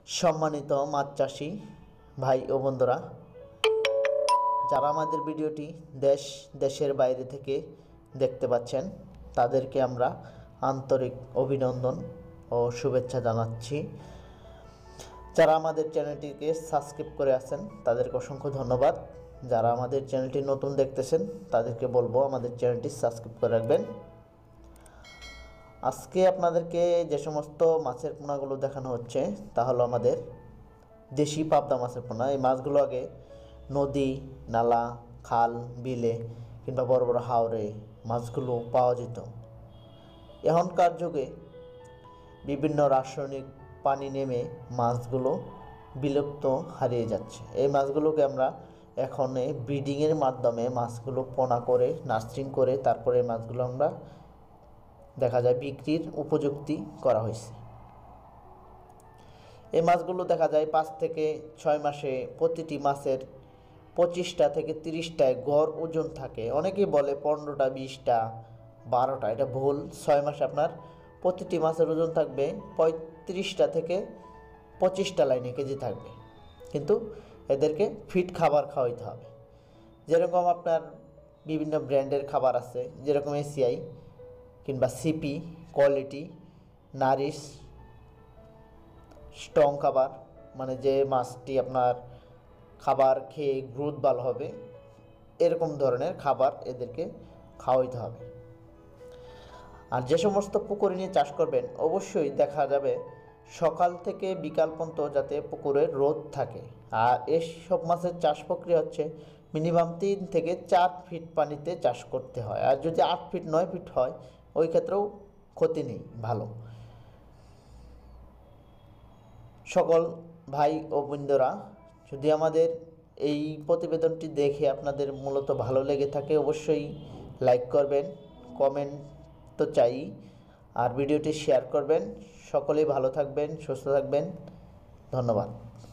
সম্মানিত মাছ চাষি ভাই ও বন্ধুরা, যারা আমাদের ভিডিওটি দেশের বাইরে থেকে দেখতে পাচ্ছেন, তাদেরকে আমরা আন্তরিক অভিনন্দন ও শুভেচ্ছা জানাচ্ছি। যারা আমাদের চ্যানেলটিকে সাবস্ক্রাইব করে আছেন, তাদেরকে অসংখ্য ধন্যবাদ। যারা আমাদের চ্যানেলটি নতুন দেখতেছেন, তাদেরকে বলবো আমাদের চ্যানেলটি সাবস্ক্রাইব করে রাখবেন। আজকে আপনাদেরকে যে সমস্ত মাছের পোনাগুলো দেখানো হচ্ছে, তা হলো আমাদের দেশি পাবদা মাছের পোনা। এই মাছগুলো আগে নদী, নালা, খাল, বিলে কিংবা বড় বড় হাওরে মাছগুলো পাওয়া যেত। এখনকার যুগে বিভিন্ন রাসায়নিক পানি নেমে মাছগুলো বিলুপ্ত হারিয়ে যাচ্ছে। এই মাছগুলোকে আমরা এখন ব্রিডিংয়ের মাধ্যমে মাছগুলো পোনা করে নার্সিং করে তারপরে মাছগুলো আমরা দেখা যায় বিক্রির উপযুক্তি করা হয়েছে। এই মাছগুলো দেখা যায় 5 থেকে 6 মাসে প্রতিটি মাছের 25টা থেকে 30টায় গড় ওজন থাকে। অনেকেই বলে 15টা, 20টা, 12টা। এটা ভুল। 6 মাসে আপনার প্রতিটি মাছের ওজন থাকবে 35টা থেকে 25টা লাইনে কেজি থাকবে। কিন্তু এদেরকে ফিট খাবার খাওয়াইতে হবে। যেরকম আপনার বিভিন্ন ব্র্যান্ডের খাবার আছে, যেরকম এসিআই কিংবা সিপি, কোয়ালিটি, নারিশ, স্ট্রং খাবার, মানে যে মাছটি আপনার খাবার খেয়ে গ্রোথ ভালো হবে, এরকম ধরনের খাবার এদেরকে খাওয়াইতে হবে। আর যে সমস্ত পুকুরে নিয়ে চাষ করবেন, অবশ্যই দেখা যাবে সকাল থেকে বিকাল পর্যন্ত যাতে পুকুরে রোদ থাকে। আর এসব মাছের চাষ প্রক্রিয়া হচ্ছে মিনিমাম 3 থেকে 4 ফিট পানিতে চাষ করতে হয়। আর যদি 8 ফিট 9 ফিট হয়, ওই ক্ষেত্রেও ক্ষতি নেই, ভালো। সকল ভাই ও বন্ধুরা, যদি আমাদের এই প্রতিবেদনটি দেখে আপনাদের মূলত ভালো লেগে থাকে, অবশ্যই লাইক করবেন, কমেন্ট তো চাই, আর ভিডিওটি শেয়ার করবেন। সকলেই ভালো থাকবেন, সুস্থ থাকবেন। ধন্যবাদ।